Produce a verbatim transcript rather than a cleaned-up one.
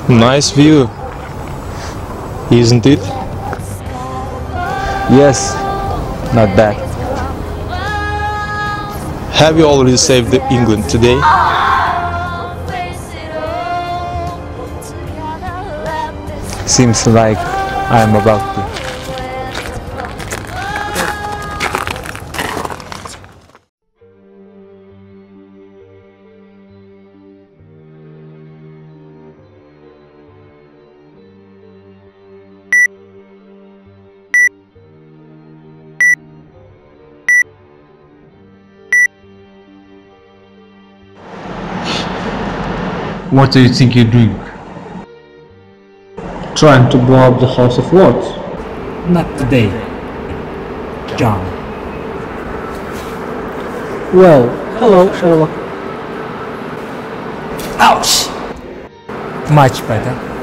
Nice view, isn't it? Yes, not bad. Have you already saved the England today? Seems like I'm about to. What do you think you're doing? Trying to blow up the House of Lords? Not today, John. Well, hello, Sherlock. Ouch! Much better.